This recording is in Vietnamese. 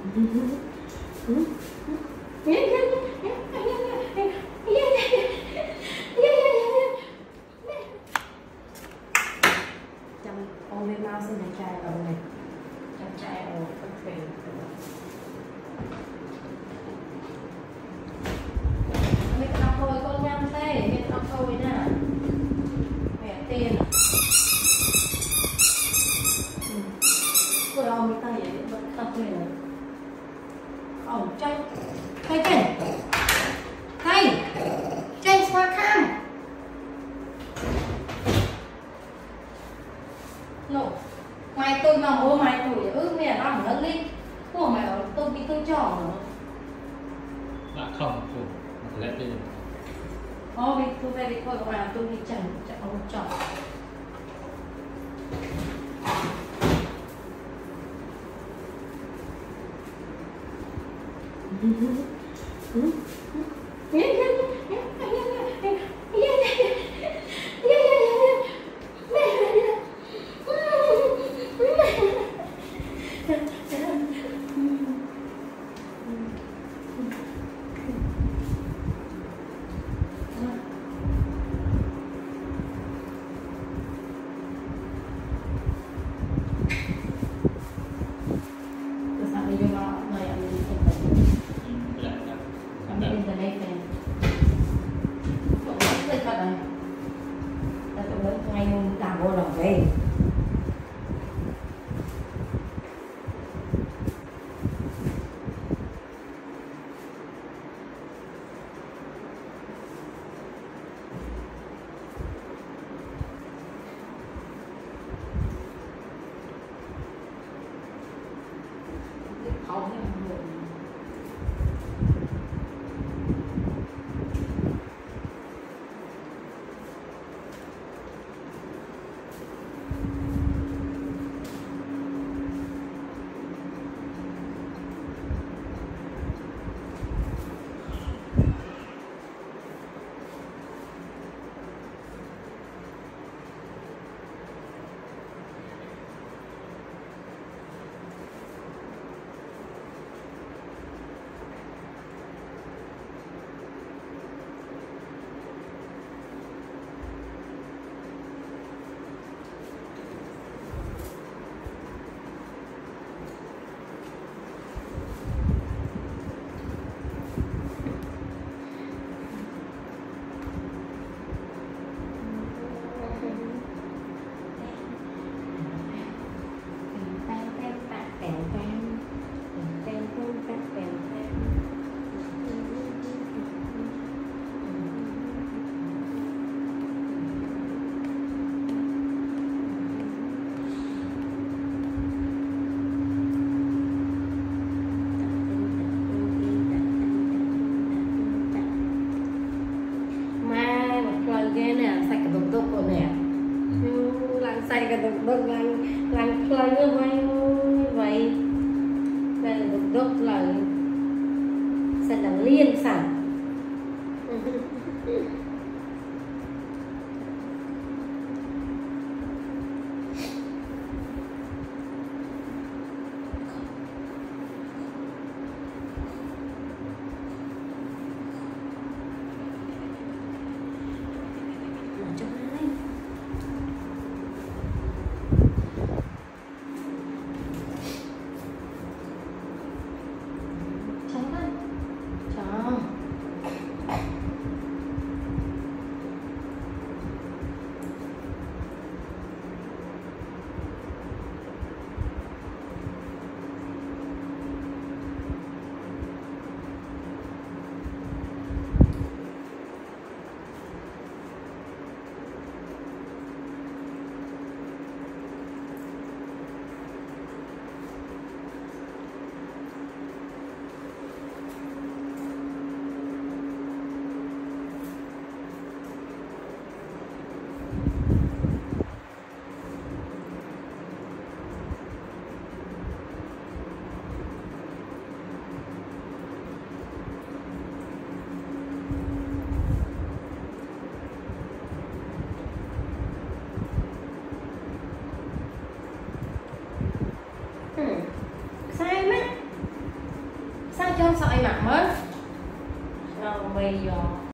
Ôm lên mau xin chai ở này, chai ở các thuyền. Mình đọc thôi con nhăn tê, mình đọc thôi nè. Mẹ tiền. Rồi ông tay vậy vẫn tập về này. Ông chay, chay xoa khăn. Nổ mày tôi mà mua mày tuổi mẹ làm nó đi của mày ở tôi bị tôi tròn nữa là không lẽ đi vì tôi về đi coi mà tôi bị chẳng ông tròn làm khơi như vậy là được đốt là sẽ là liên sản cho sao ai mặc mới bây giờ